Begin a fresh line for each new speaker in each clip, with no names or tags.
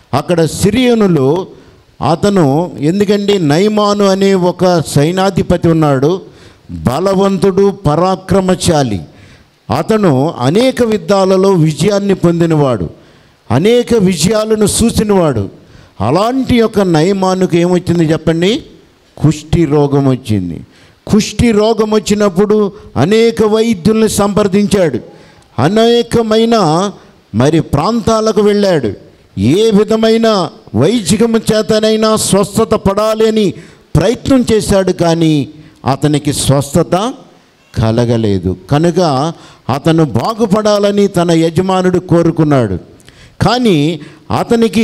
అక్కడ సిరియనులు అతను ఎందుకంటే నయమాను అనే ఒక సైనాధిపతి ఉన్నాడు, బలవంతుడు, పరాక్రమశాలి. అతను అనేక యుద్ధాలలో విజయాన్ని పొందినవాడు, అనేక విజయాలను చూసినవాడు. అలాంటి యొక్క నయమానుకు ఏమొచ్చింది చెప్పండి? కుష్టి రోగం వచ్చింది. కుష్టి రోగం వచ్చినప్పుడు అనేక వైద్యుల్ని సంప్రదించాడు, అనేకమైన ప్రాంతాలకు వెళ్ళాడు. ఏ విధమైన వైద్యము చేతనైనా స్వస్థత పడాలి అని ప్రయత్నం చేశాడు, కానీ అతనికి స్వస్థత కలగలేదు. కనుక అతను బాగుపడాలని తన యజమానుడు కోరుకున్నాడు. కానీ అతనికి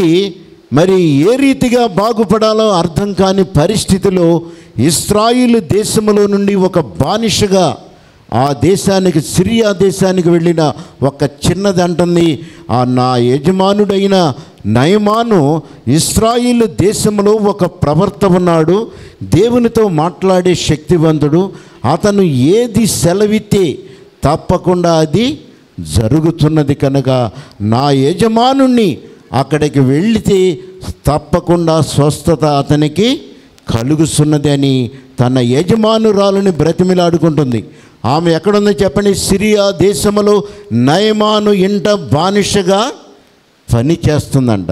ఏ రీతిగా బాగుపడాలో అర్థం కాని పరిస్థితిలో ఇశ్రాయేలు దేశంలో నుండి ఒక బానిసగా ఆ దేశానికి, సిరియా దేశానికి వెళ్ళిన ఒక చిన్నది అంటుంది, నా యజమానుడైన నయమాను ఇశ్రాయేలు దేశంలో ఒక ప్రవర్త ఉన్నాడు, దేవునితో మాట్లాడే శక్తివంతుడు. అతను ఏది సెలవితే తప్పకుండా అది జరుగుతున్నది. కనుక నా యజమానుణ్ణి అక్కడికి వెళితే తప్పకుండా స్వస్థత అతనికి కలుగుతున్నది అని తన యజమానురాలని బ్రతిమిలాడుకుంటుంది. ఆమె ఎక్కడుందో చెప్పండి? సిరియా దేశంలో నయమాను ఇంట బానిసగా పని చేస్తుందంట.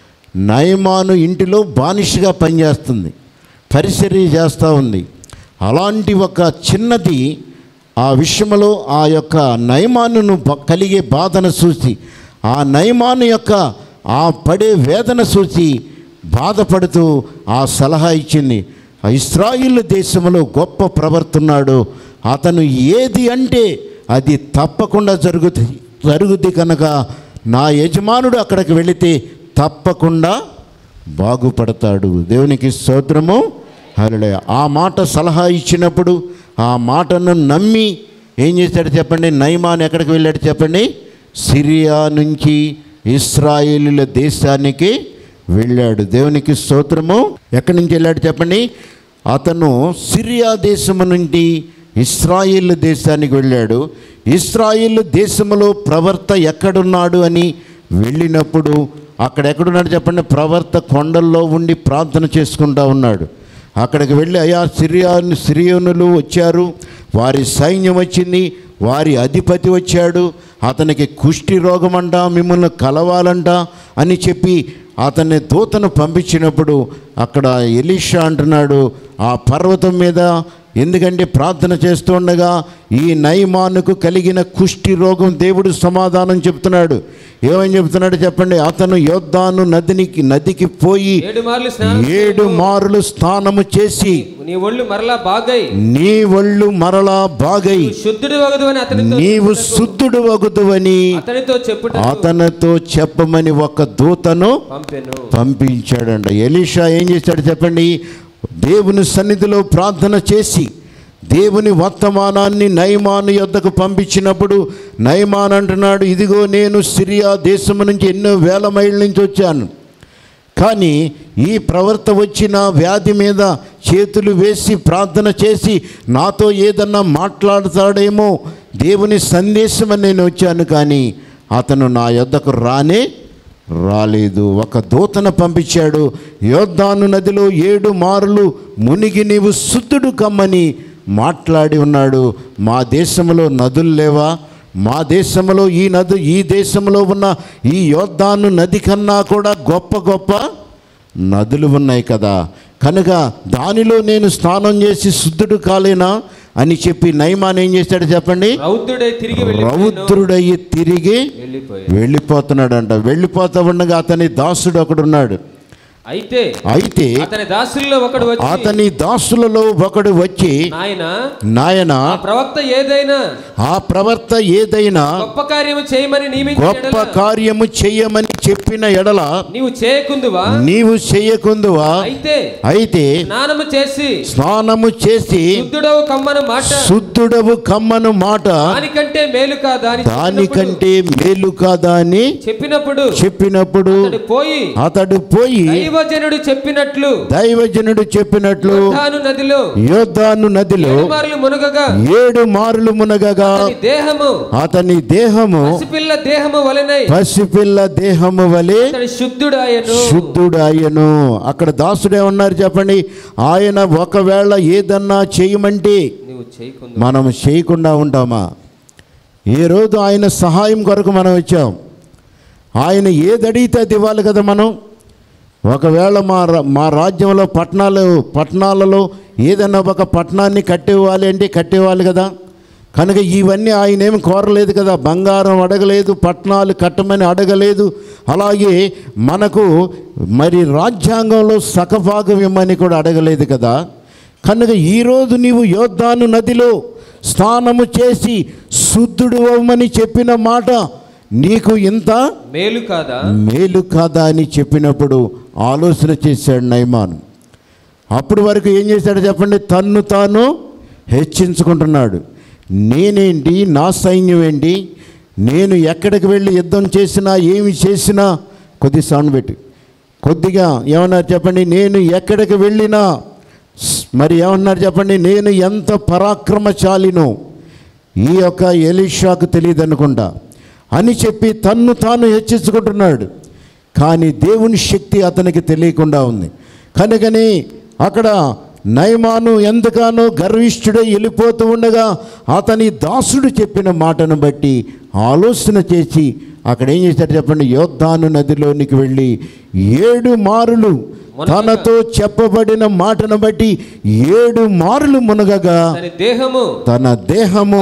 నయమాను ఇంటిలో బానిసగా పనిచేస్తుంది, పరిచర్య చేస్తూ ఉంది. అలాంటి ఒక చిన్నది ఆ విషయంలో ఆ యొక్క నయమానును కలిగే బాధను చూసి, ఆ నయమాను యొక్క ఆ పడే వేదన చూసి బాధపడుతూ ఆ సలహా ఇచ్చింది. ఇశ్రాయేలు దేశంలో గొప్ప ప్రవర్తున్నాడు, అతను ఏది అంటే అది తప్పకుండా జరుగుద్ది కనుక నా యజమానుడు అక్కడికి వెళితే తప్పకుండా బాగుపడతాడు. దేవునికి స్తోత్రము, హల్లెలూయా. ఆ మాట సలహా ఇచ్చినప్పుడు ఆ మాటను నమ్మి ఏం చేశాడు చెప్పండి? నయమాను ఎక్కడికి వెళ్ళాడు చెప్పండి? సిరియా నుంచి ఇశ్రాయేలుల దేశానికి వెళ్ళాడు. దేవునికి స్తోత్రము. ఎక్కడి నుంచి వెళ్ళాడు చెప్పండి? అతను సిరియా దేశము నుండి ఇశ్రాయేలు దేశానికి వెళ్ళాడు. ఇశ్రాయేలు దేశంలో ప్రవర్త ఎక్కడున్నాడు అని వెళ్ళినప్పుడు అక్కడ ఎక్కడున్నాడు చెప్పండి? ప్రవర్త కొండల్లో ఉండి ప్రార్థన చేసుకుంటూ ఉన్నాడు. అక్కడికి వెళ్ళి, అయ్యా సిరియనులు వచ్చారు, వారి సైన్యం వచ్చింది, వారి అధిపతి వచ్చాడు, అతనికి కుష్టి రోగం అంట, మిమ్మల్ని కలవాలంట అని చెప్పి అతన్ని దూతను పంపించినప్పుడు అక్కడ ఎలీషా అంటున్నాడు, ఆ పర్వతం మీద ఎందుకంటే ప్రార్థన చేస్తూ ఉండగా ఈ నయమానుకు కలిగిన కుష్టి రోగం దేవుడు సమాధానం చెప్తున్నాడు. ఏమని చెప్తున్నాడు చెప్పండి? అతను యోర్దాను నదికి పోయి 7 మార్లు స్నానము చేసి నీ ఒళ్ళు మరలా బాగై నీవు శుద్ధుడు వగుదువని అతనితో చెప్పమని ఒక దూతను పంపించాడంట. ఎలీషా ఏం చేశాడు చెప్పండి? దేవుని సన్నిధిలో ప్రార్థన చేసి దేవుని వర్తమానాన్ని నయమాను యొద్దకు పంపించినప్పుడు నయమాన్ అంటున్నాడు, ఇదిగో నేను సిరియా దేశం నుంచి ఎన్నో వేల మైళ్ళ నుంచి వచ్చాను, కానీ ఈ ప్రవర్త వచ్చిన వ్యాధి మీద చేతులు వేసి ప్రార్థన చేసి నాతో ఏదన్నా మాట్లాడతాడేమో దేవుని సందేశం అని నేను వచ్చాను, కానీ అతను నా యొద్దకు రాలేదు. ఒక దూతను పంపించాడు, యోర్దాను నదిలో 7 మార్లు మునిగి నీవు శుద్ధుడు కమ్మని మాట్లాడి ఉన్నాడు. మా దేశంలో నదులు లేవా? మా దేశంలో ఈ దేశంలో ఉన్న ఈ యోర్దాను నది కన్నా కూడా గొప్ప గొప్ప నదులు ఉన్నాయి కదా, కనుక దానిలో నేను స్నానం చేసి శుద్ధుడు కాలేనా అని చెప్పి నయమాన్ ఏం చేశాడు చెప్పండి? రౌద్రుడయ్యి తిరిగి వెళ్ళిపోతున్నాడంట. వెళ్ళిపోతా ఉండగా అతని దాసుడు ఒకడున్నాడు.
అయితే అతని దాసులలో ఒకడు వచ్చి నాయనా ఆ ప్రవక్త ఏదైనా గొప్ప కార్యము చేయమని చెప్పిన ఎడల నీవు చేయకుందువా? అయితే స్నానము చేసి శుద్ధుడవు కమ్మను మాట దానికంటే మేలు కాదా అని చెప్పినప్పుడు అతడు పోయి
దైవజనుడు చెప్పినట్లు
యోర్దాను నదిలో 7 మార్లు మునగగా అతని దేహము పసిపిల్ల దేహము వలె శుద్ధుడాయను. అక్కడ దాసుడే ఉన్నారు చెప్పండి. ఆయన ఒకవేళ ఏదన్నా చేయమంటే మనం చేయకుండా ఉంటామా? ఏ రోజు ఆయన సహాయం కొరకు మనం వచ్చాం. ఆయన ఏది అడిగితే అది ఇవ్వాలి కదా. మనం ఒకవేళ మా రాజ్యంలో పట్టణాలలో ఏదన్నా ఒక పట్టణాన్ని కట్టివ్వాలి అంటే కట్టివ్వాలి కదా. కనుక ఇవన్నీ ఆయన ఏమి కోరలేదు కదా. బంగారం అడగలేదు, పట్టణాలు కట్టమని అడగలేదు. అలాగే మనకు మరి రాజ్యాంగంలో సగభాగం ఇమ్మని కూడా అడగలేదు కదా. కనుక ఈరోజు నీవు యోర్దాను నదిలో స్నానము చేసి శుద్ధుడు అవ్వమని చెప్పిన మాట నీకు ఇంత మేలు కాదా అని చెప్పినప్పుడు ఆలోచన చేశాడు నయమాను. అప్పుడు వరకు ఏం చేశాడు చెప్పండి? తన్ను తాను హెచ్చించుకుంటున్నాడు. నేనేంటి, నా సైన్యం ఏంటి, నేను ఎక్కడికి వెళ్ళి యుద్ధం చేసినా ఏమి చేసినా కొద్ది సౌండ్ పెట్టి కొద్దిగా ఏమన్నారు చెప్పండి? నేను ఎక్కడికి వెళ్ళినా మరి ఏమన్నారు చెప్పండి? నేను ఎంత పరాక్రమశాలినో ఈ యొక్క ఎలీషాకు తెలియదు అనుకుంటా అని చెప్పి తన్ను తాను హెచ్చించుకుంటున్నాడు. కానీ దేవుని శక్తి అతనికి తెలియకుండా ఉంది. కనుకని అక్కడ నయమాను ఎందుకనో గర్విష్ఠుడై వెళ్ళిపోతూ ఉండగా అతని దాసుడు చెప్పిన మాటను బట్టి ఆలోచన చేసి అక్కడ ఏం చేశాడు చెప్పండి? యోర్దాను నదిలోనికి వెళ్ళి 7 మారులు తనతో చెప్పబడిన మాటను బట్టి 7 మారులు మునగగా తన దేహము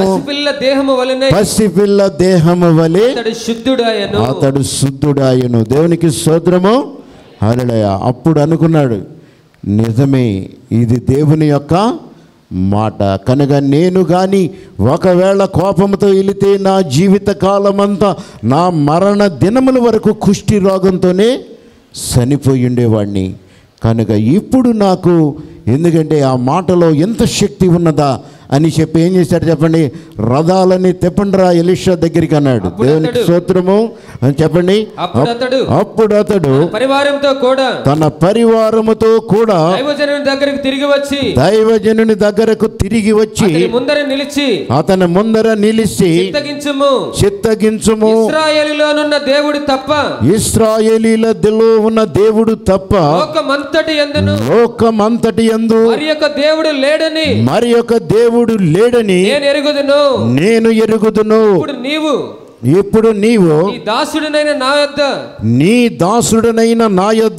పసిపిల్ల దేహము వలె అతడు శుద్ధుడాయను. దేవునికి స్తోత్రము, హల్లెలూయా. అప్పుడు అనుకున్నాడు, నిజమే, ఇది దేవుని యొక్క మాట. కనుక నేను కానీ ఒకవేళ కోపంతో వెళితే నా జీవిత కాలమంతా నా మరణ దినముల వరకు కుష్టి రోగంతోనే చనిపోయి ఉండేవాడిని. కనుక ఇప్పుడు నాకు ఎందుకంటే ఆ మాటలో ఎంత శక్తి ఉన్నదా అని చెప్పి ఏం చేశాడు చెప్పండి? రథాలని తెప్పండిరా ఎలీషా దగ్గరికి అన్నాడు. దేవునికి స్తోత్రము అని చెప్పండి. అప్పుడు అతడు తన పరివారముతో కూడా దైవజనుని దగ్గరకు తిరిగి వచ్చి అతని ముందర నిలిచి చిత్తగించుము, ఇశ్రాయేలీలలో ఉన్న దేవుడు తప్ప లోకమంతటి యందు మరి యొక్క దేవుడు లేడని నేను ఎరుగుదును. ఇప్పుడు నీవు నీ దాసుడనైన నా యొద్ద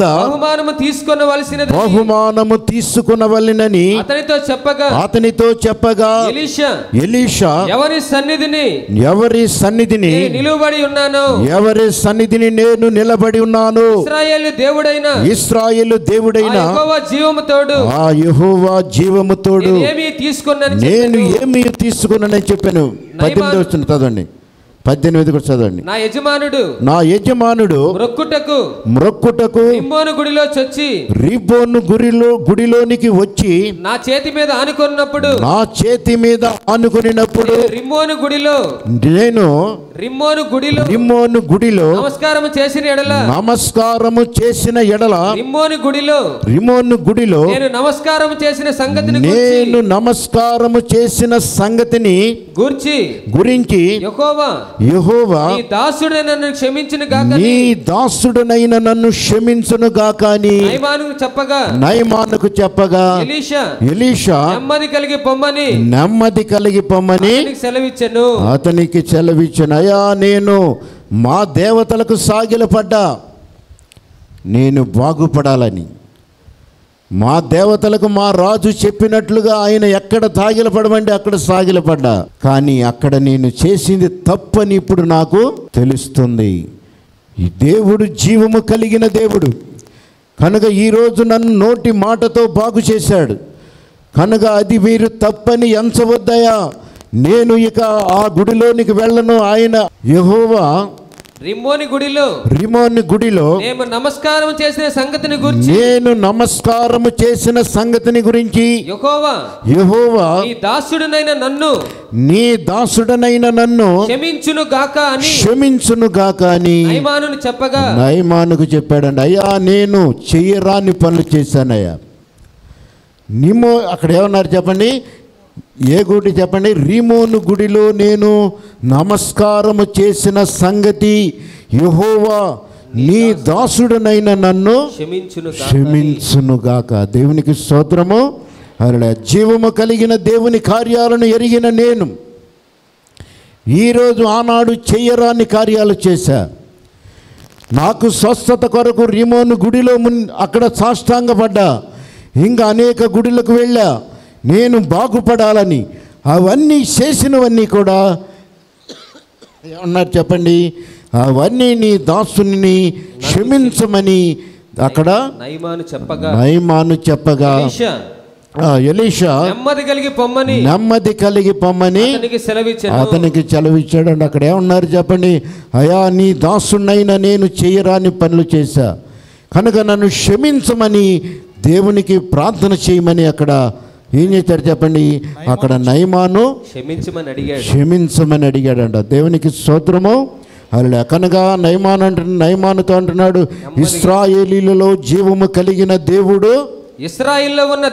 బహుమానము తీసుకొనవలెనని అతనితో చెప్పగా ఎలీషా ఎవరి సన్నిధిని నేను నిలబడి ఉన్నాను, ఇశ్రాయేలు దేవుడైన ఆ యెహోవా జీవము తోడు నేను ఏమీ తీసుకున్నానని చెప్పాను. 18 వచ్చిన చదవండి. 18 కూడా చదవండి. నా యజమానుడు మ్రొక్కుటకు రిబ్బోను గుడిలోనికి వచ్చి నా చేతి మీద ఆనుకొనినప్పుడు నేను రిమ్మోను గుడిలో నమస్కారము చేసిన ఎడల రిమ్మోను గుడిలో నేను నమస్కారము చేసిన సంగతిని గురించి యెహోవా నీ దాసుడనైన నన్ను క్షమించును గాక అని నయమానుకు చెప్పగా ఎలీషా నెమ్మది కలిగి పొమ్మని అతనికి సెలవిచ్చెను. అయ్యా, నేను మా దేవతలకు సాగిలపడ్డా, నేను బాగుపడాలని. మా దేవతలకు మా రాజు చెప్పినట్లుగా ఆయన ఎక్కడ తాగిలపడమంటే అక్కడ సాగిలపడ్డా. కానీ అక్కడ నేను చేసింది తప్పని ఇప్పుడు నాకు తెలుస్తుంది. ఈ దేవుడు జీవము కలిగిన దేవుడు కనుక ఈరోజు నన్ను నోటి మాటతో బాగు చేశాడు. కనుక అది మీరు తప్పని ఎంచవద్దయా, నేను ఇక ఆ గుడిలోనికి వెళ్ళను. ఆయన యెహోవా
రిమ్మోని గుడిలో
నేను నమస్కారం చేసిన సంగతిని గురించి యెహోవా నీ దాసుడనైన నన్ను క్షమించును గాక అని నయమానుకు చెప్పాడండి. అయ్యా నేను చెయ్యరాని పనులు చేశానయ్యా. అక్కడ ఏమన్నారు చెప్పండి, ఏ గుడి చెప్పండి? రిమోను గుడిలో నేను నమస్కారము చేసిన సంగతి యెహోవా నీ దాసుడనైన నన్ను క్షమించునుగాక. దేవునికి స్తోత్రము. అలా జీవము కలిగిన దేవుని కార్యాలను ఎరిగిన నేను ఈరోజు ఆనాడు చెయ్యరాని కార్యాలు చేశా. నాకు స్వస్థత కొరకు రిమోను గుడిలో అక్కడ సాష్టాంగపడ్డా. ఇంకా అనేక గుడులకు వెళ్ళా నేను బాగుపడాలని. అవన్నీ చేసినవన్నీ కూడా ఏమన్నారు చెప్పండి, అవన్నీ నీ దాసుని క్షమించమని అక్కడ నయమాను చెప్పగా ఎలీషా నెమ్మది కలిగి పొమ్మని అతనికి సెలవిచ్చాడు. అక్కడ ఏమన్నారు చెప్పండి, అయా నీ దాసునైనా నేను చేయరాని పనులు చేశా కనుక నన్ను క్షమించమని దేవునికి ప్రార్థన చేయమని అక్కడ ఏం చేశారు చెప్పండి, అక్కడ నయమాను క్షమించమని అడిగాడంట. దేవునికి స్తోత్రము. అలా కనుక నయమానుతో అంటున్నాడు, ఇశ్రాయేలీలలో జీవము కలిగిన దేవుడు,
ఇశ్రాయేలులో ఉన్న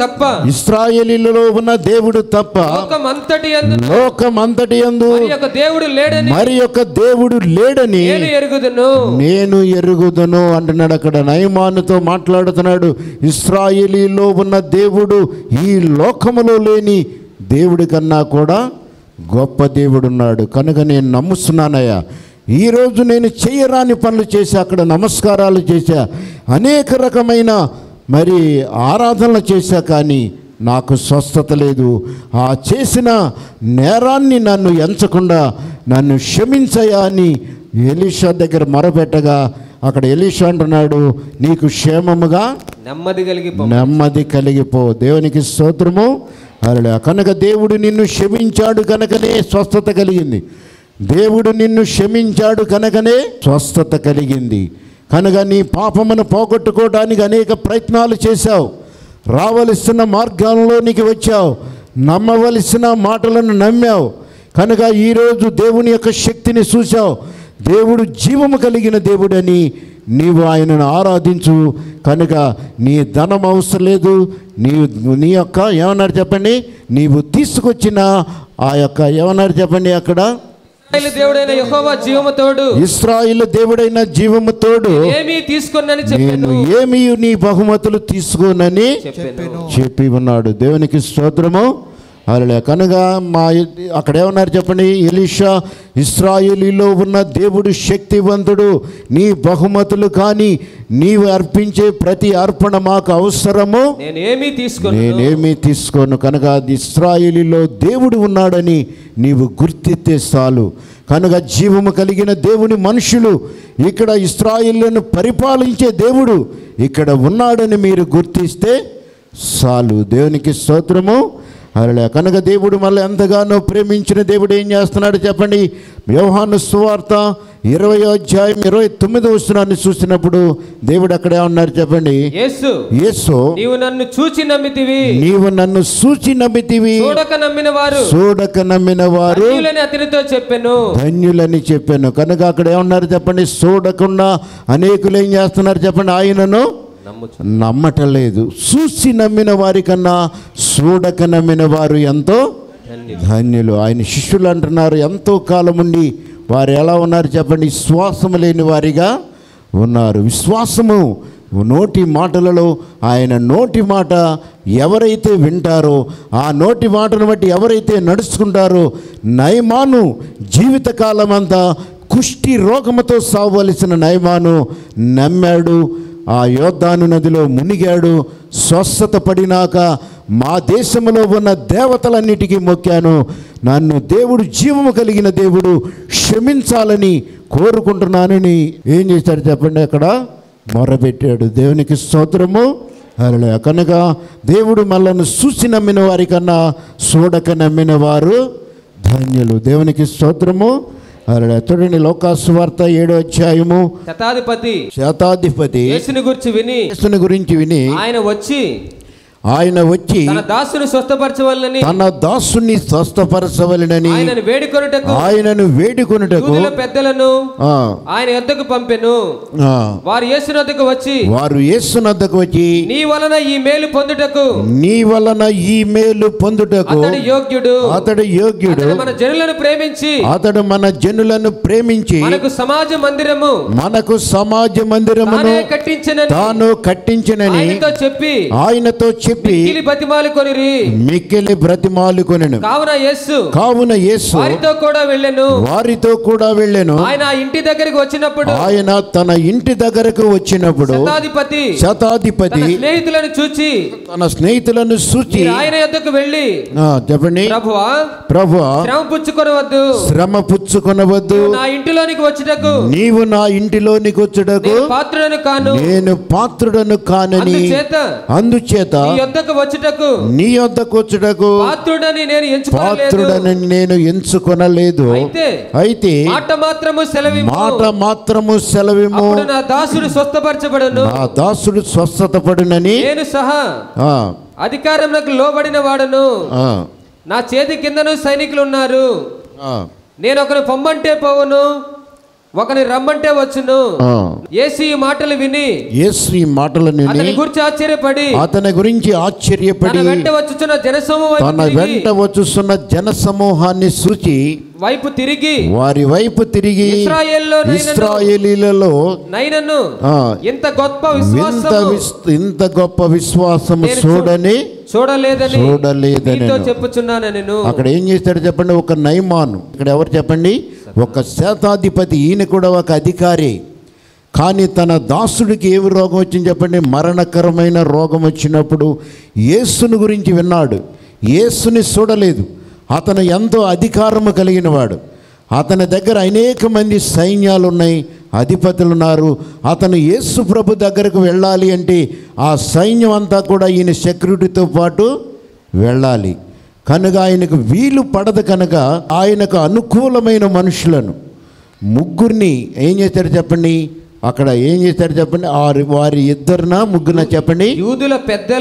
దేవుడు తప్ప లోకమంతటి యందు మరి యొక్క దేవుడు లేడని నేను ఎరుగుదును అంటున్నాడు. అక్కడ నయమానుతో మాట్లాడుతున్నాడు. ఇశ్రాయేలీలో ఉన్న దేవుడు ఈ లోకములో లేని దేవుడి కన్నా కూడా గొప్ప దేవుడున్నాడు కనుక నేను నమ్ముస్తున్నానయ్యా. ఈరోజు నేను చేయరాని పనులు చేశా, అక్కడ నమస్కారాలు చేశా, అనేక రకమైన మరి ఆరాధనలు చేశా, కానీ నాకు స్వస్థత లేదు. ఆ చేసిన నేరాన్ని నన్ను ఎంచకుండా నన్ను క్షమించయా అని ఎలీషా దగ్గర మొరపెట్టగా అక్కడ ఎలీషా అంటున్నాడు, నీకు క్షేమముగా నెమ్మది కలిగిపో. దేవునికి స్తోత్రము. అలా కనుక దేవుడు నిన్ను క్షమించాడు కనుకనే స్వస్థత కలిగింది. దేవుడు నిన్ను క్షమించాడు కనుకనే స్వస్థత కలిగింది. కనుక నీ పాపమును పోగొట్టుకోవడానికి అనేక ప్రయత్నాలు చేశావు, రావలసిన మార్గంలోనికి వచ్చావు, నమ్మవలసిన మాటలను నమ్మావు కనుక ఈరోజు దేవుని యొక్క శక్తిని చూసావు. దేవుడు జీవము కలిగిన దేవుడని నీవు ఆయనను ఆరాధించు. కనుక నీ ధనం అవసరం లేదు, నీ యొక్క ఏమన్నారు చెప్పండి, నీవు తీసుకొచ్చిన ఆ యొక్క ఏమన్నారు చెప్పండి, అక్కడ ఇశ్రాయేలు దేవుడైన జీవము తోడు నేను ఏమీ నీ బహుమతులు తీసుకోనని చెప్పి ఉన్నాడు. దేవునికి స్తోత్రము. అలా కనుక అక్కడ ఏమన్నారు చెప్పండి, ఎలీషా ఇశ్రాయేలీలో ఉన్న దేవుడు శక్తివంతుడు, నీ బహుమతులు కానీ నీవు అర్పించే ప్రతి అర్పణ మాకు అవసరము, నేనేమీ తీసుకోను. కనుక ఇశ్రాయేలీలో దేవుడు ఉన్నాడని నీవు గుర్తిస్తే చాలు. కనుక జీవము కలిగిన దేవుని మనుషులు ఇక్కడ ఇశ్రాయేలును పరిపాలించే దేవుడు ఇక్కడ ఉన్నాడని మీరు గుర్తిస్తే చాలు. దేవునికి స్తోత్రము. అలా కనుక దేవుడు మళ్ళీ ఎంతగానో ప్రేమించిన దేవుడు ఏం చేస్తున్నాడు చెప్పండి, యోహాను సువార్త 20వ అధ్యాయం 29వ వచనాన్ని చూసినప్పుడు దేవుడు అక్కడ ఏమన్నారు చెప్పండి, యేసు నీవు నన్ను చూచి నమ్మితివి చూడక నమ్మిన వారు ధన్యులని చెప్పాను. కనుక అక్కడ ఏమన్నారు చెప్పండి, చూడకుండా అనేకులు ఏం చేస్తున్నారు చెప్పండి, ఆయనను నమ్మటలేదు. చూసి నమ్మిన వారి కన్నా చూడక నమ్మిన వారు ఎంతో ధన్యులు. ఆయన శిష్యులు అంటున్నారు, ఎంతో కాలం ఉండి వారు ఎలా ఉన్నారు చెప్పండి, విశ్వాసము లేని వారిగా ఉన్నారు. విశ్వాసము నోటి మాటలలో ఆయన నోటి మాట ఎవరైతే వింటారో ఆ నోటి మాటను బట్టి ఎవరైతే నడుచుకుంటారో, నయమాను జీవితకాలం అంతా కుష్టి రోగముతో సావవలసిన నయమాను నమ్మాడు, ఆ యోర్దాను నదిలో మునిగాడు. స్వస్థత పడినాక మా దేశంలో ఉన్న దేవతలన్నిటికీ మొక్కాను, నన్ను దేవుడు జీవము కలిగిన దేవుడు క్షమించాలని కోరుకుంటున్నానని ఏం చేశాడు చెప్పండి, అక్కడ మొరపెట్టాడు. దేవునికి స్తోత్రము. అలా కనుక దేవుడు మనల్ని చూసి నమ్మిన వారి కన్నా చూడక నమ్మిన వారు ధన్యులు. దేవునికి స్తోత్రము.
చూడండి, లోకాసు వార్త 7వ అధ్యాయము.
శతాధిపతి యేసుని గురించి విని
ఆయన వచ్చి
తన
దాసుని స్వస్థపరచవలెనని ఆయనను వేడుకొనుటకు
పెద్దలను ఆయన యొద్దకు పంపెను. వారు యేసు నొద్దకు వచ్చి నీ వలన ఈ మేలు పొందుటకు అతడు యోగ్యుడు మన జనులను ప్రేమించి మనకు సమాజ మందిరమును తాను కట్టించినని ఆయనతో చెప్పి మిక్కిలి బ్రతిమాలుకొనెను. కావున యేసు వారితో కూడా వెళ్ళెను. ఆయన తన ఇంటి దగ్గరకు వచ్చినప్పుడు శతాధిపతి తన స్నేహితులను చూచి ఆయన యొద్దకు వెళ్ళి చెప్పండి, ప్రభువా శ్రమ పుచ్చుకొనవద్దు, నీవు నా ఇంటిలోనికి వచ్చుటకు నేను పాత్రుడను కానని, అందుచేత నీ యొద్దకు వచ్చుటకు పాత్రుడని నేను ఎంచుకొనలేదు. అయితే మాట మాత్రము సెలవిము, నా దాసుడు స్వస్థతపడునని నేను సహా అధికారమునకు లోబడిన వాడను. నా చేతి కిందను సైనికులు ఉన్నారు. నేను ఒకరు పొమ్మంటే పోవును, ఒకని రమ్మంటే వచ్చును. యేసు ఈ మాటలు విని అతని గురించి ఆశ్చర్యపడి తన వెంట వచ్చుచున్న జనసమూహాన్ని చూచి వారి వైపు తిరిగి ఇశ్రాయేలీయులలో నైనను ఇంత గొప్ప విశ్వాసము చూడలేదని చెప్పుచున్నాను.
అక్కడ ఏం చేస్తాడు చెప్పండి? ఒక నయమాను, ఇక్కడ ఎవరు చెప్పండి? ఒక శతాధిపతి. ఈయన కూడా ఒక అధికారి. కానీ తన దాసుడికి ఏమి రోగం వచ్చింది చెప్పండి? మరణకరమైన రోగం వచ్చినప్పుడు యేసుని గురించి విన్నాడు, యేసుని చూడలేదు. అతను ఎంతో అధికారము కలిగిన వాడు. అతని దగ్గర అనేక మంది సైన్యాలు ఉన్నాయి, అధిపతులు ఉన్నారు. అతను యేసు ప్రభు దగ్గరకు వెళ్ళాలి అంటే ఆ సైన్యం అంతా కూడా ఈయన సెక్యూరిటీతో పాటు వెళ్ళాలి. కనుక ఆయనకు వీలు పడదు. కనుక ఆయనకు అనుకూలమైన మనుషులను ముగ్గురిని ఏం చేశాడు చెప్పండి? అక్కడ ఏం చేశాడు చెప్పండి? వారి ఇద్దరునా ముగ్గురునా చెప్పండి?
యూదుల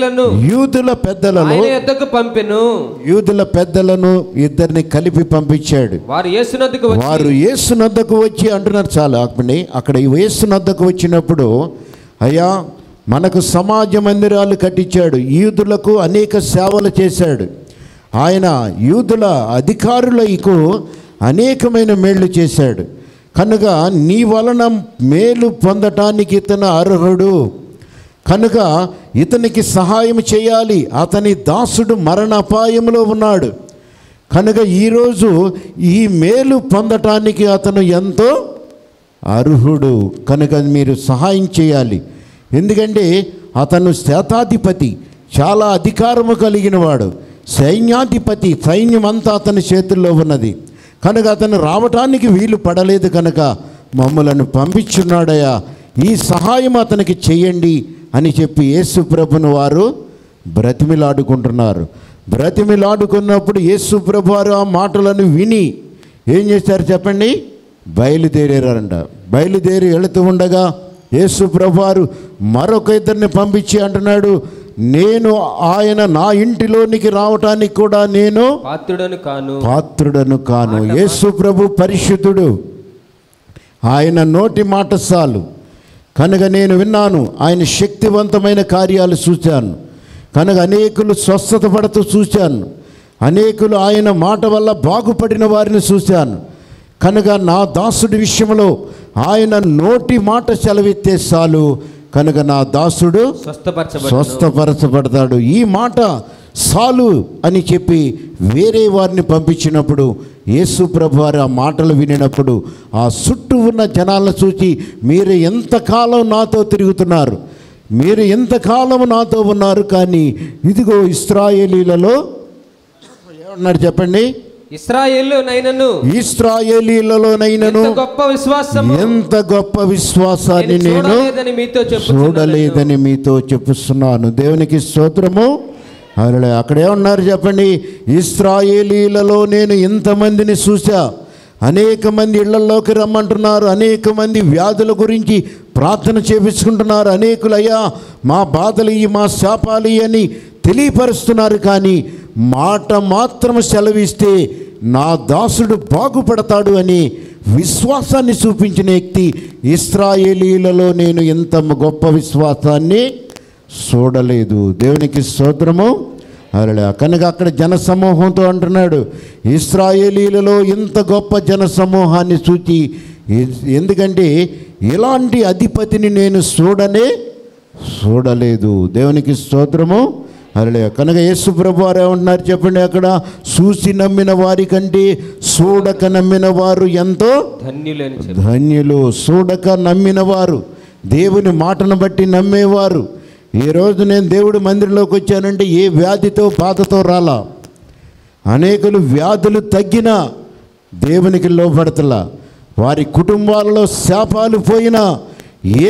పెద్దలను ఇద్దరిని కలిపి పంపించాడు. వారు యేసునొద్దకు వచ్చి అంటున్నారు. చాలా ఆపండి. అక్కడ యేసునొద్దకు వచ్చినప్పుడు, అయ్యా మనకు సమాజ మందిరాలు కట్టించాడు, యూదులకు అనేక సేవలు చేశాడు. ఆయన యూదుల అధికారులకు అనేకమైన మేళ్లు చేశాడు. కనుక నీ వలన మేలు పొందటానికి ఇతను అర్హుడు. కనుక ఇతనికి సహాయం చేయాలి. అతని దాసుడు మరణ అపాయంలో ఉన్నాడు. కనుక ఈరోజు ఈ మేలు పొందటానికి అతను ఎంతో అర్హుడు. కనుక మీరు సహాయం చేయాలి. ఎందుకంటే అతను శతాధిపతి, చాలా అధికారము కలిగిన వాడు, సైన్యాధిపతి. సైన్యం అంతా అతని చేతుల్లో ఉన్నది. కనుక అతను రావటానికి వీలు పడలేదు. కనుక మమ్మలను పంపించున్నాడయ్యా, ఈ సహాయం అతనికి చెయ్యండి అని చెప్పి యేసు ప్రభును వారు బ్రతిమిలాడుకుంటున్నారు. బ్రతిమిలాడుకున్నప్పుడు యేసు ప్రభు వారు ఆ మాటలను విని ఏం చేశారు చెప్పండి? బయలుదేరారంట. బయలుదేరి వెళుతూ ఉండగా యేసు ప్రభు వారు మరొక ఇద్దరిని పంపించి అంటున్నాడు, నేను ఆయన నా ఇంటిలోనికి రావటానికి కూడా నేను పాత్రుడను కాను. యేసు ప్రభు పరిశుద్ధుడు, ఆయన నోటి మాట చాలు. కనుక నేను విన్నాను, ఆయన శక్తివంతమైన కార్యాలు చూశాను. కనుక అనేకులు స్వస్థత పడుతూ చూశాను, అనేకులు ఆయన మాట వల్ల బాగుపడిన వారిని చూశాను. కనుక నా దాసుడి విషయంలో ఆయన నోటి మాట సెలవిస్తే చాలు, కనుక నా దాసుడు స్వస్థపరచబడతాడు. ఈ మాట చాలు అని చెప్పి వేరే వారిని పంపించినప్పుడు యేసు ప్రభు వారు ఆ మాటలు వినినప్పుడు ఆ చుట్టూ ఉన్న జనాలను చూసి, మీరు ఎంతకాలం నాతో తిరుగుతున్నారు, మీరు ఎంతకాలం నాతో ఉన్నారు, కానీ ఇదిగో ఇశ్రాయేలీలలో ఏమన్నాడు చెప్పండి? ఇశ్రాయేలీలలోనైనను ఎంత గొప్ప విశ్వాసాన్ని నేను చూడలేదని మీతో చెప్పుస్తున్నాను. దేవునికి స్తోత్రము. అక్కడే ఉన్నారు చెప్పండి, ఇశ్రాయేలీలలో నేను ఇంతమందిని చూసా, అనేక మంది ఇళ్లలోకి రమ్మంటున్నారు, అనేక మంది వ్యాధుల గురించి ప్రార్థన చేపించుకుంటున్నారు, అనేకులయ్యా మా బాధలు ఇవి, మా శాపాలు అని తెలియపరుస్తున్నారు. కానీ మాట మాత్రం సెలవిస్తే నా దాసుడు బాగుపడతాడు అని విశ్వాసాన్ని చూపించిన వ్యక్తి ఇశ్రాయేలీలలో నేను ఇంత గొప్ప విశ్వాసాన్ని చూడలేదు. దేవునికి స్తోత్రము. అలా కనుక అక్కడ జనసమూహంతో అంటున్నాడు, ఇశ్రాయేలీలలో ఇంత గొప్ప జనసమూహాన్ని చూచి, ఎందుకంటే ఇలాంటి అధిపతిని నేను చూడలేదు. దేవునికి స్తోత్రము. అలా కనుక యేసు ప్రభు వారు ఏమంటున్నారు చెప్పండి, అక్కడ చూసి నమ్మిన వారి కంటే చూడక నమ్మిన వారు ఎంతో ధన్యులు. చూడక నమ్మిన వారు, దేవుని మాటను బట్టి నమ్మేవారు. ఈరోజు నేను దేవుడి మందిరంలోకి వచ్చానంటే ఏ వ్యాధితో బాధతో రాలా. అనేకులు వ్యాధులు తగ్గినా దేవునికి లోబడతలా, వారి కుటుంబాలలో శాపాలు పోయినా ఏ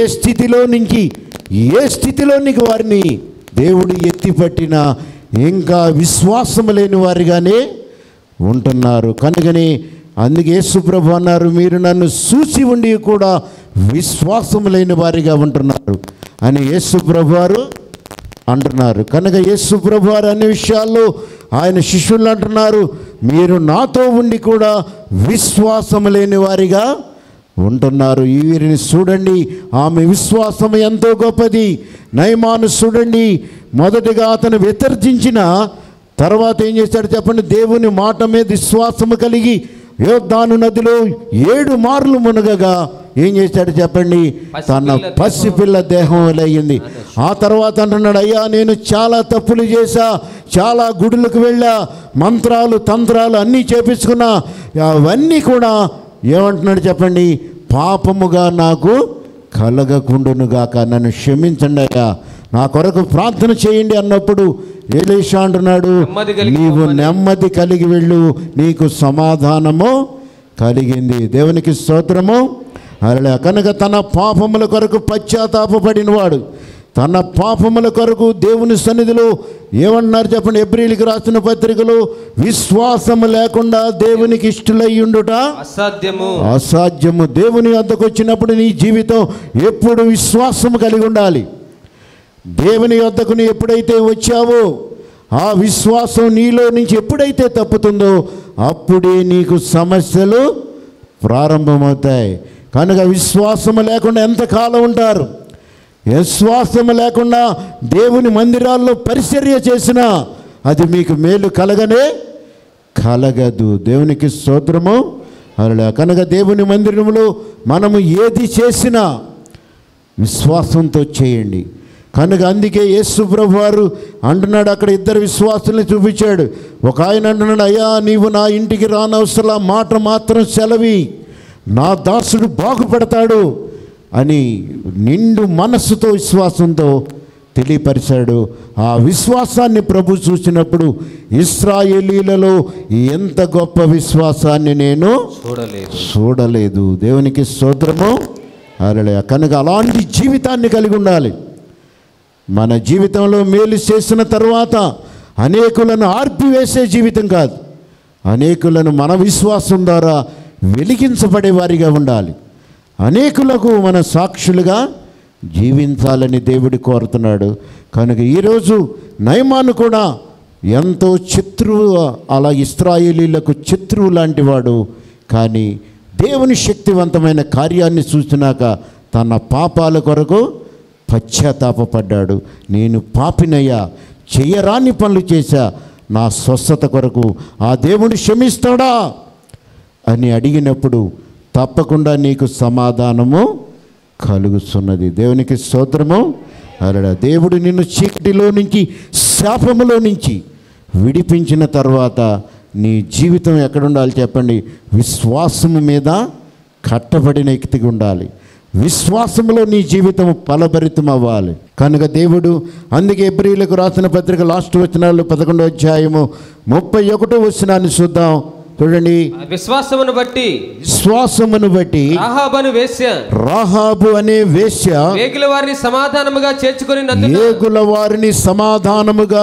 స్థితిలోనికి వారిని దేవుడు ఎత్తిపట్టినా ఇంకా విశ్వాసం లేని వారిగానే ఉంటున్నారు. కనుకనే అందుకే యేసు ప్రభు అన్నారు, మీరు నన్ను చూసి ఉండి కూడా విశ్వాసం లేని వారిగా ఉంటున్నారు అని యేసు ప్రభు వారు అంటున్నారు. కనుక యేసు ప్రభు వారు అన్ని విషయాల్లో ఆయన శిష్యులు అంటున్నారు, మీరు నాతో ఉండి కూడా విశ్వాసం లేని వారిగా ఉంటున్నారు. వీరిని చూడండి, ఆమె విశ్వాసం ఎంతో గొప్పది. నయమాను చూడండి, మొదటిగా అతను విసర్జించిన తర్వాత ఏం చేశాడు చెప్పండి, దేవుని మాట మీద విశ్వాసము కలిగి యోర్దాను నదిలో 7 మార్లు మునగగా ఏం చేశాడు చెప్పండి, తన పసిపిల్ల దేహం అయ్యింది. ఆ తర్వాత అంటున్నాడు, అయ్యా నేను చాలా తప్పులు చేశా, చాలా గుడులకు వెళ్ళా, మంత్రాలు తంత్రాలు అన్నీ చేపించుకున్నా, అవన్నీ కూడా ఏమంటున్నాడు చెప్పండి, పాపముగా నాకు కలగకుండునుగాక, నన్ను క్షమించండి అయ్యా, నా కొరకు ప్రార్థన చేయండి అన్నప్పుడు ఎలీషా అంటున్నాడు, నీవు నెమ్మది కలిగి వెళ్ళు, నీకు సమాధానము కలిగింది. దేవునికి స్తోత్రము. అలా కనుక తన పాపముల కొరకు పశ్చాత్తాపపడినవాడు, తన పాపముల కొరకు దేవుని సన్నిధిలో ఏమన్నారు చెప్పండి, హెబ్రీయులకు రాసిన పత్రికలో విశ్వాసము లేకుండా దేవునికి ఇష్టలయ్యుండుట అసాధ్యము. దేవుని వద్దకు వచ్చినప్పుడు నీ జీవితం ఎప్పుడు విశ్వాసము కలిగి ఉండాలి. దేవుని వద్దకు నీ ఎప్పుడైతే వచ్చావో ఆ విశ్వాసం నీలో నుంచి ఎప్పుడైతే తప్పుతుందో అప్పుడే నీకు సమస్యలు ప్రారంభమవుతాయి. కనుక విశ్వాసము లేకుండా ఎంతకాలం ఉంటారు? విశ్వాసము లేకుండా దేవుని మందిరాల్లో పరిచర్య చేసినా అది మీకు మేలు కలగదు. దేవునికి స్తోత్రము. అలా కనుక దేవుని మందిరంలో మనము ఏది చేసినా విశ్వాసంతో చేయండి. కనుక అందుకే యేసు ప్రభు వారు అంటున్నాడు, అక్కడ 2 విశ్వాసుల్ని చూపించాడు. ఒక ఆయన అంటున్నాడు, అయ్యా నీవు నా ఇంటికి రానవసరం, మాట మాత్రం సెలవి, నా దాసుడు బాగుపడతాడు అని నిండు మనస్సుతో విశ్వాసంతో తెలియపరిచాడు. ఆ విశ్వాసాన్ని ప్రభు చూసినప్పుడు ఇశ్రాయేలీలలో ఎంత గొప్ప విశ్వాసాన్ని నేను చూడలేదు. దేవునికి స్తోత్రము. హల్లెలూయా. కనుక అలాంటి జీవితాన్ని కలిగి ఉండాలి. మన జీవితంలో మేలు చేసిన తర్వాత అనేకులను ఆర్పివేసే జీవితం కాదు, అనేకులను మన విశ్వాసం ద్వారా వెలిగించబడే వారిగా ఉండాలి. అనేకులకు మన సాక్షులుగా జీవించాలని దేవుడు కోరుతున్నాడు. కనుక ఈరోజు నయమాను కూడా ఎంతో శత్రువు, అలా ఇశ్రాయేలీలకు శత్రువు లాంటి వాడు. కానీ దేవుని శక్తివంతమైన కార్యాన్ని చూసినాక తన పాపాల కొరకు పశ్చాత్తాపడ్డాడు. నేను పాపినయ్యా, చెయ్యరాని పనులు చేశా, నా స్వస్థత కొరకు ఆ దేవుడు క్షమిస్తాడా అని అడిగినప్పుడు తప్పకుండా నీకు సమాధానము కలుగుతున్నది. దేవునికి స్తోత్రము. అలా దేవుడు నిన్ను చీకటిలో నుంచి, శాపములో నుంచి విడిపించిన తర్వాత నీ జీవితం ఎక్కడుండాలి చెప్పండి? విశ్వాసము మీద కట్టబడిన వ్యక్తిగా ఉండాలి. విశ్వాసంలో నీ జీవితం ఫలభరితం అవ్వాలి. కనుక దేవుడు అందుకే హెబ్రీయులకు రాసిన పత్రిక లాస్ట్ వచనాలు 11వ అధ్యాయము 31వ వచనాన్ని చూద్దాం. చూడండి,
విశ్వాసమును బట్టి
రాహాబు అనే వేశ్య
వేగుల వారిని సమాధానముగా
చేర్చుకొనినందున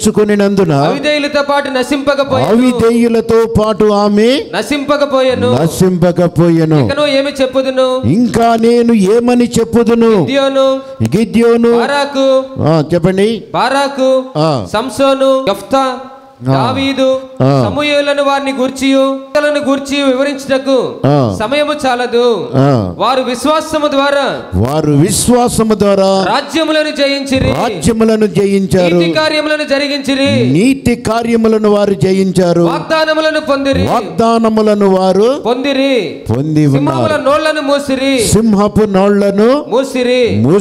అవిధేయులతో పాటు ఆమె నశింపకపోయెను.
ఏమి చెప్పుదును?
ఇంకా నేను ఏమని చెప్పుదును? గిద్యోను,
బారాకు,
చెప్పండి,
బారాకు, సంసోను, యెఫ్తా, దావీదు, సమూయేలును వారిని గూర్చి వివరించుటకు సమయము చాలదు. వారు విశ్వాసము ద్వారా రాజ్యములను జయించారు,
నీతి కార్యములను వారు జయించారు, వాగ్దానములను వారు పొంది సింహపు నోళ్లను మూసిరి,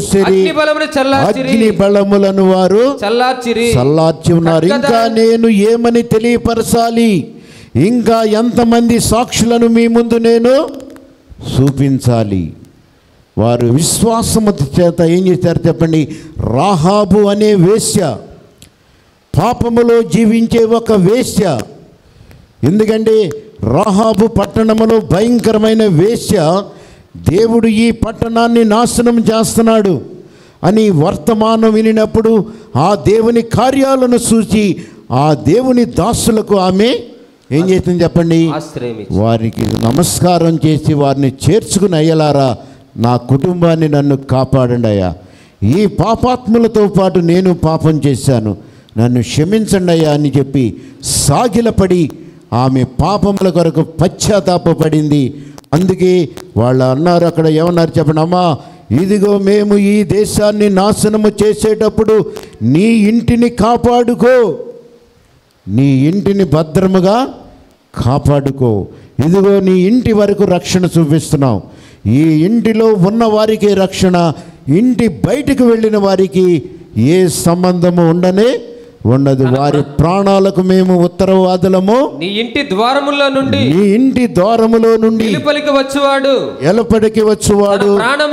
అగ్ని బలములను వారు చల్లార్చి ఉన్నారు. ఇంకా నేను ఏమని తెలియపరచాలి? ఇంకా ఎంతమంది సాక్షులను మీ ముందు నేను చూపించాలి? వారు విశ్వాసము చేత ఏం చేశారు చెప్పండి? రాహాబు అనే వేశ్య, పాపములో జీవించే ఒక వేశ్య. ఎందుకంటే రాహాబు పట్టణములో భయంకరమైన వేశ్య, దేవుడు ఈ పట్టణాన్ని నాశనం చేస్తున్నాడు అని వర్తమానం వినినప్పుడు ఆ దేవుని కార్యాలను చూసి ఆ దేవుని దాసులకు ఆమె ఏం చేస్తుంది చెప్పండి? వారికి నమస్కారం చేసి వారిని చేర్చుకుని, అయ్యలారా నా కుటుంబాన్ని నన్ను కాపాడండి అయ్యా, ఈ పాపాత్ములతో పాటు నేను పాపం చేశాను, నన్ను క్షమించండి అయ్యా అని చెప్పి సాగిలపడి ఆమె పాపముల కొరకు పశ్చాత్తాపపడింది. అందుకే వాళ్ళు అన్నారు, అక్కడ ఏమన్నారు చెప్పండి? అమ్మా, ఇదిగో మేము ఈ దేశాన్ని నాశనము చేసేటప్పుడు నీ ఇంటిని కాపాడుకో, నీ ఇంటిని భద్రముగా కాపాడుకో, ఇదిగో నీ ఇంటి వరకు రక్షణ చూపిస్తున్నావు. ఈ ఇంటిలో ఉన్న వారికి రక్షణ, ఇంటి బయటకు వెళ్ళిన వారికి ఏ సంబంధము ఉండదు. వారి ప్రాణాలకు మేము ఉత్తరవాదులము.
నీ ఇంటి ద్వారములో నుండి
ఎలపడికి వచ్చువాడు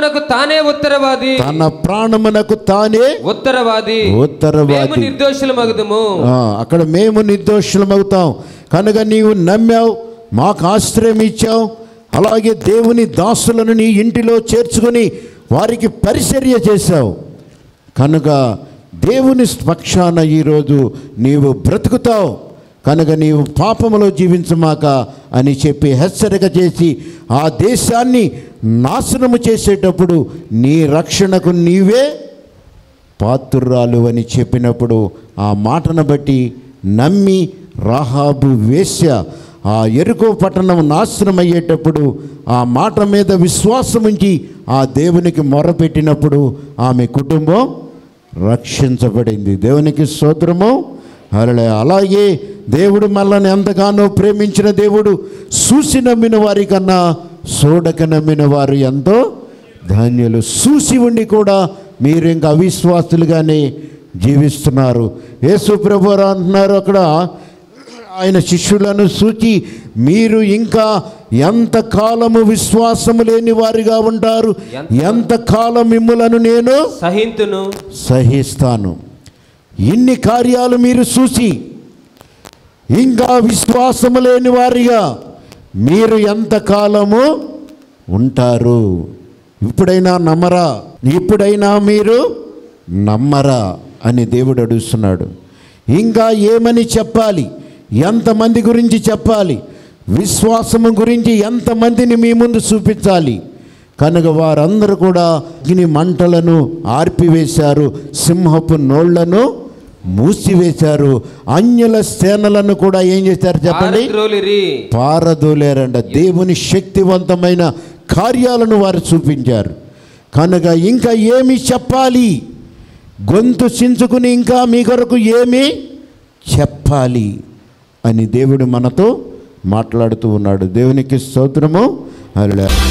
తన ప్రాణమునకు తానే ఉత్తరవాది. నిర్దోషులమగుదుము.
అక్కడ మేము నిర్దోషులమవుతాం. కనుక నీవు నమ్మావు, మాకు ఆశ్రయం ఇచ్చావు, అలాగే దేవుని దాసులను నీ ఇంటిలో చేర్చుకొని వారికి పరిచర్య చేశావు. కనుక దేవుని పక్షాన ఈరోజు నీవు బ్రతుకుతావు, కనుక నీవు పాపములో జీవించమాక అని చెప్పి హెచ్చరిక చేసి ఆ దేశాన్ని నాశనము చేసేటప్పుడు నీ రక్షణకు నీవే పాత్రురాలు అని చెప్పినప్పుడు ఆ మాటను బట్టి నమ్మి రాహాబు వేశ్య ఆ యెరికో పట్టణం నాశనం అయ్యేటప్పుడు ఆ మాట మీద విశ్వాసం ఉంచి ఆ దేవునికి మొరపెట్టినప్పుడు ఆమె కుటుంబం రక్షించబడింది. దేవునికి స్తోత్రము. అలాగే దేవుడు మనల్ని ఎంతగానో ప్రేమించిన దేవుడు చూసి నమ్మిన వారి కన్నా చూడక నమ్మిన వారు ఎంతో ధన్యులు. చూసి ఉండి కూడా మీరు ఇంకా అవిశ్వాసులుగానే జీవిస్తున్నారు. యేసు ప్రభువు అంటున్నారు అక్కడ ఆయన శిష్యులను సూచి, మీరు ఇంకా ఎంతకాలము విశ్వాసము లేని వారిగా ఉంటారు, ఎంతకాలం మిమ్ములను నేను సహిస్తాను. ఇన్ని కార్యాలు మీరు చూసి ఇంకా విశ్వాసము లేని వారిగా మీరు ఎంతకాలము ఉంటారు? ఇప్పుడైనా నమ్మరా? ఇప్పుడైనా మీరు నమ్మరా అని దేవుడు అడుగుతున్నాడు. ఇంకా ఏమని చెప్పాలి? ఎంతమంది గురించి చెప్పాలి? విశ్వాసము గురించి ఎంతమందిని మీ ముందు చూపించాలి? కనుక వారందరూ కూడా అగ్ని మంటలను ఆర్పివేశారు, సింహపు నోళ్లను మూసివేశారు, అన్యుల సేనలను కూడా ఏం చేశారు చెప్పండి? పారదోలేరంట. దేవుని శక్తివంతమైన కార్యాలను వారు చూపించారు. కనుక ఇంకా ఏమి చెప్పాలి? గొంతు చించుకుని ఇంకా మీ కొరకు ఏమి చెప్పాలి అని దేవుడు మనతో మాట్లాడుతూ ఉన్నాడు. దేవునికి స్తోత్రము. హల్లెలూయా.